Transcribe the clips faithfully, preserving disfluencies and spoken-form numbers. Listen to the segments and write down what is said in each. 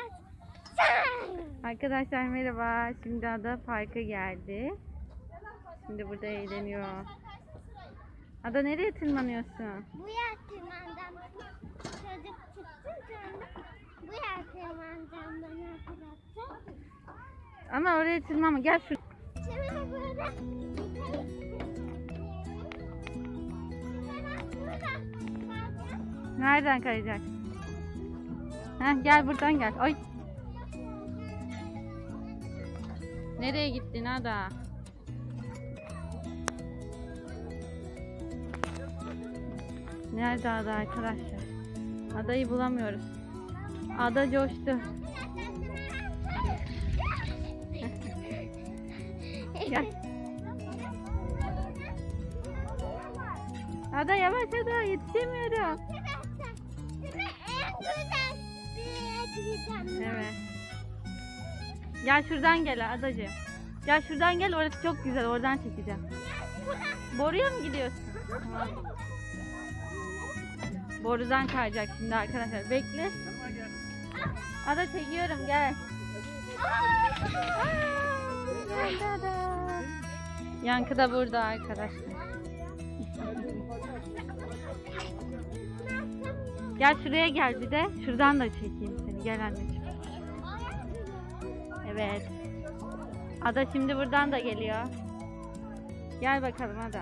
Arkadaşlar merhaba. Şimdi Ada parka geldi. Şimdi burada eğleniyor. Ada nereye tırmanıyorsun? Bu yer tırmanacağım. Çocuk çıksın sonra bu yer tırmanacağım ben arkadaşlar. Ama oraya tırmanma. Gel şu. Şimdi burada. Nereden kayacak? Heh, gel buradan gel. Ay. Nereye gittin Ada? Nerede Ada arkadaşlar? Adayı bulamıyoruz. Ada coştu. Gel. Ada yavaş Ada, yetişemiyorum. Evet. Gel şuradan gel Adacığım. Gel şuradan gel, orası çok güzel, oradan çekeceğim. Boruya mı gidiyorsun? Tamam. Borudan kayacak şimdi arkadaşlar. Bekle. Ada çekiyorum, gel. Aa, Ada. Yankı da burada arkadaşlar. Gel şuraya gel bir de. Şuradan da çekeyim seni. Gel anneciğim. Evet. Ada şimdi buradan da geliyor. Gel bakalım Ada.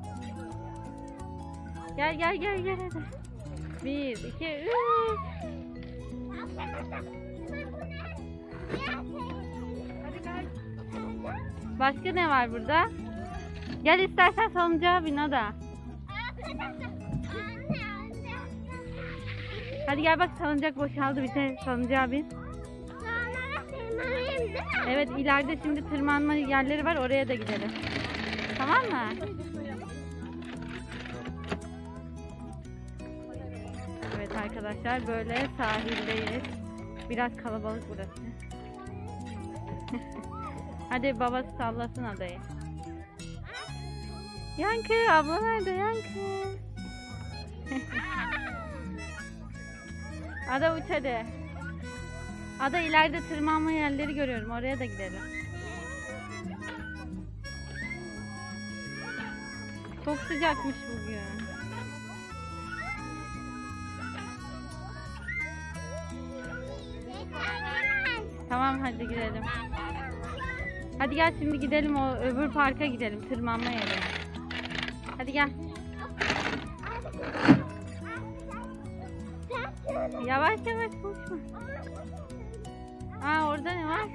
Gel gel gel gel Ada. Bir, iki, üç. Hadi gel. Başka ne var burada? Gel istersen salıncağa bin Ada. Hadi gel bak, salıncak boşaldı, bir de salıncağa bin. Evet, ileride şimdi tırmanma yerleri var, oraya da gidelim. Tamam mı? Evet arkadaşlar, böyle sahildeyiz. Biraz kalabalık burası. Hadi babası sallasın adayı. Yankı, abla nerede Yankı? Ada uç hadi. Ada ileride tırmanma yerleri görüyorum. Oraya da gidelim. Çok sıcakmış bugün. Tamam hadi gidelim. Hadi gel şimdi gidelim, o öbür parka gidelim, tırmanma yerine. Hadi gel. Yavaş yavaş koşma. Aa, orada ne var?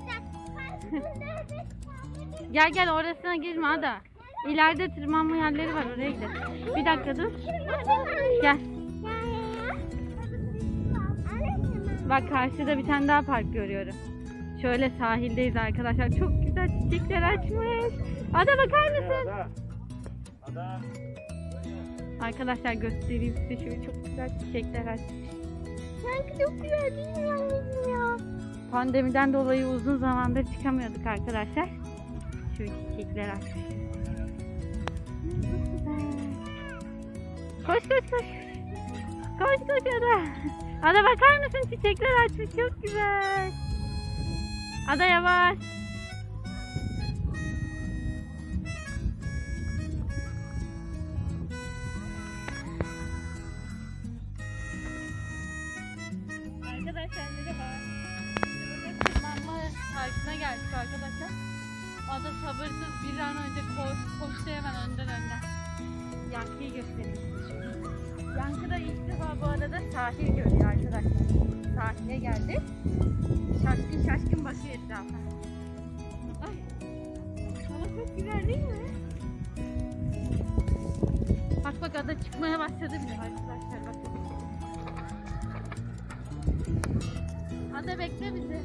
Gel gel, orasına girme Ada. İleride tırmanma yerleri var, oraya gidelim. Bir dakika dur. Gel. Bak karşıda bir tane daha park görüyorum. Şöyle sahildeyiz arkadaşlar. Çok güzel çiçekler açmış. Ada bakar mısın? Ada. Ada. Arkadaşlar göstereyim size, şöyle çok güzel çiçekler açmış. Sanki çok güzel değil mi anneciğim ya? Pandemiden dolayı uzun zamandır çıkamıyorduk arkadaşlar. Şu çiçekler açmış. Koş koş koş. Koş koş Ada. Ada bakar mısın, çiçekler açmış, çok güzel. Ada yavaş. Arkadaşlar merhaba. Burada tırmanma parkına geldik arkadaşlar. Ada sabırsız, bir an önce koş, koştu hemen önden önden. Yankı'yı göstereyim size şöyle. Yankı da ilk defa bu arada sahil görüyor arkadaşlar. Sahile geldi. Şaşkın şaşkın bakıyor etrafa. Ay. Hava çok güzel değil mi? Bak bak, Ada çıkmaya başladı bile arkadaşlar, bakın. Ada bekle bizi.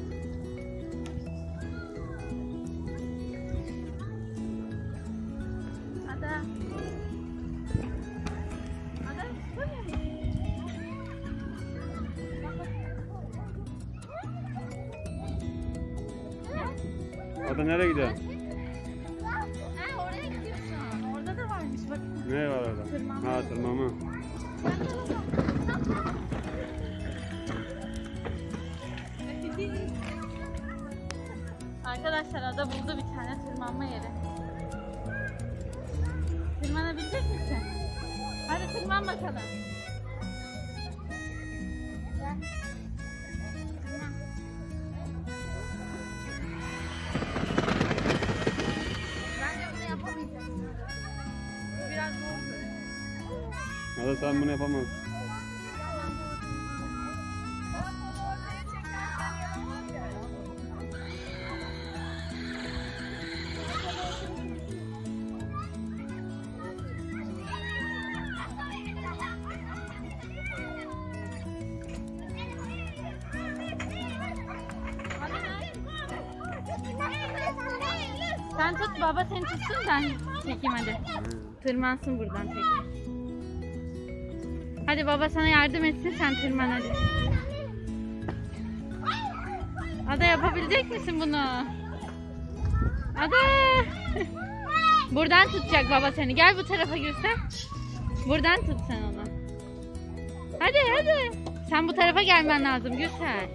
Ada. Ada çıkamıyor mu? Ada nereye gidiyor? Ha, oraya gidiyorsun. Orada da varmış bak. Ne var orada? Tırmanma. Ha, tırmanma. Arkadaşlar Ada buldu bir tane tırmanma yeri. Tırmanabilecek misin? Hadi tırman bakalım. Gel. Tırman. Bence bunu yapamayacağım. Bu biraz zor böyle. Ada sen bunu yapamazsın. Sen tut, baba seni tutsun, ben çekeyim hadi. Tırmansın buradan tek. Hadi baba sana yardım etsin, sen tırman hadi. Ada yapabilecek misin bunu? Ada! Buradan tutacak baba seni. Gel bu tarafa Gülsen. Buradan tut sen onu. Hadi hadi. Sen bu tarafa gelmen lazım Gülsen.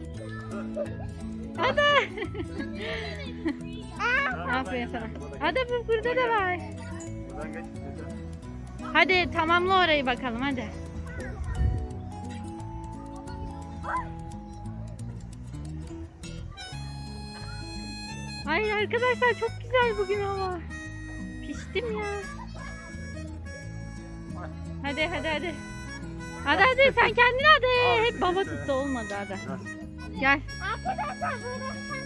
Ada! Aferin sana. Ada bu burada da var. Buradan geç istiyorsan. Hadi tamamla orayı bakalım hadi. Ay arkadaşlar çok güzel bugün hava. Piştim ya. Hadi hadi hadi. Hadi hadi sen kendin hadi. Hep baba tuttu olmadı hadi. Gel. Arkadaşlar burası.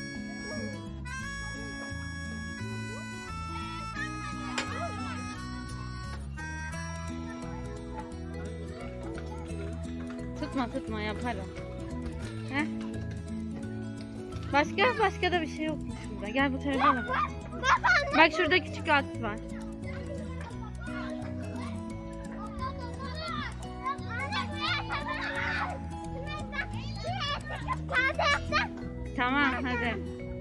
Tutma tutma yaparım. Heh. Başka başka da bir şey yokmuş burada. Gel bu tarafa bak. Bak şurada küçük at var. Tamam hadi.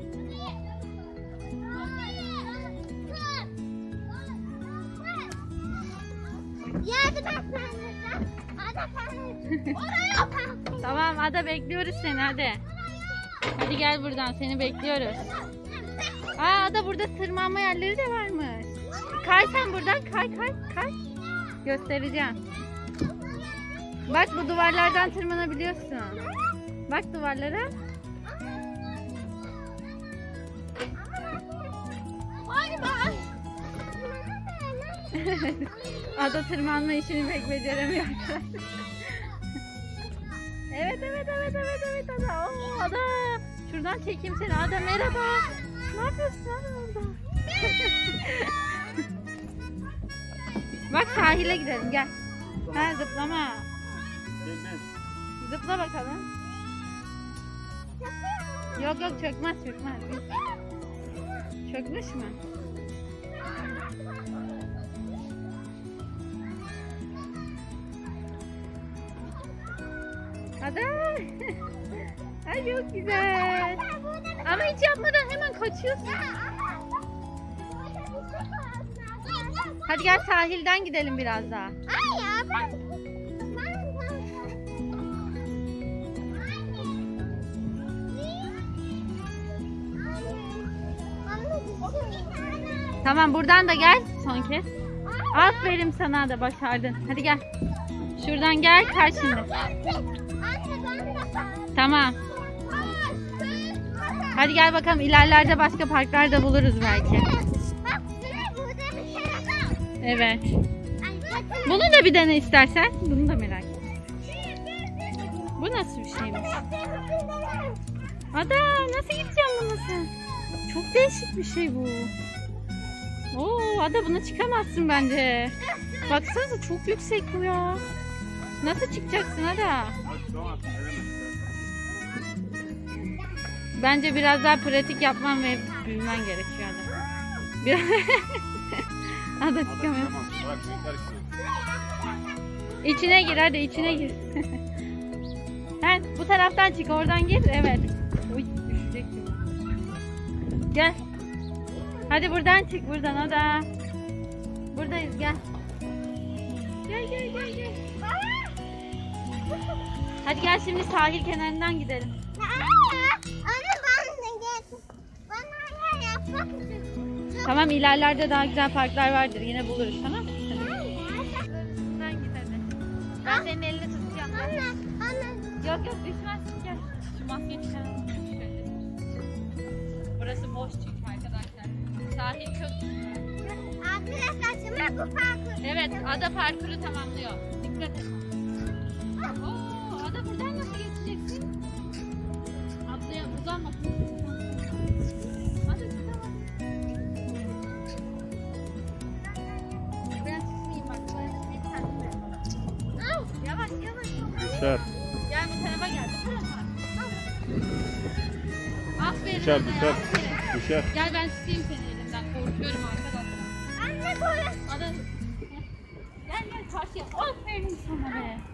Yardım et sen. Ada sen. Oraya kalk. Tamam Ada bekliyoruz seni hadi. Hadi gel buradan seni bekliyoruz. Aa Ada burada tırmanma yerleri de varmış. Kay sen buradan kay kay kay. Göstereceğim. Bak bu duvarlardan tırmanabiliyorsun. Bak duvarlara. Hadi bak. Ada tırmanma işini pek beceremiyor. Evet evet evet evet evet Ada. Oo, Ada. Şuradan çekeyim seni. Ada merhaba. Ne yapıyorsun Ada orada? Bak sahile gidelim gel. Ha zıplama. Zıpla bakalım. Yok yok çökmez çökmez. Çökmüş mü? Ada. Ay çok güzel. Ama hiç yapmadan hemen kaçıyorsun. Hadi gel sahilden gidelim biraz daha. Ay ya ben. Tamam buradan da gel son kez. Aferin sana da başardın. Hadi gel. Şuradan gel kay şimdi. Tamam. Hadi gel bakalım ilerlerde başka parklarda buluruz belki. Evet. Bunu da bir dene istersen. Bunu da merak et. Bu nasıl bir şeymiş? Ada nasıl gideceğim bunu sen? Çok değişik bir şey bu. Oo Ada buna çıkamazsın bence. Baksanıza çok yüksek bu ya. Nasıl çıkacaksın Ada? Bence biraz daha pratik yapman ve büyümen gerekiyor Ada. Biraz... Ada çıkamıyor. İçine gir hadi içine gir. Sen bu taraftan çık oradan gir. Evet. Uy düşecek şimdi. Gel. Hadi buradan çık buradan Ada. Buradayız gel. Gel gel gel gel. Hadi gel şimdi sahil kenarından gidelim. Anne ben de gel. Bana Bak küçük. Tamam, ilerlerde daha güzel parklar vardır. Yine buluruz, tamam mı? Hadi. Buradan git hadi. Ben senin elini tutacağım. Anne, anne. Yok yok, düşmezsin, gel. Şu maskeyi çıkaralım. Şöyle. Burası boş çünkü arkadaşlar. Sahil çok güzel. Arkadaşlar şimdi bu parkur. Evet, ada parkuru tamamlıyor. Dikkat et. Oo, ada buradan nasıl geçeceksin? Atlaya uzanma. Hadi tamam. Ben tutayım bak. Böyle bir tane. Al, yavaş yavaş. Düşer. Gel bu tarafa gel. Bu tarafa. Aferin Düşer, ada ya, düşer. aferin. Düşer. Gel ben tutayım seni elimden. Korkuyorum arkadaşlar. Anne böyle. Ada. Gel gel karşıya. Aferin sana be.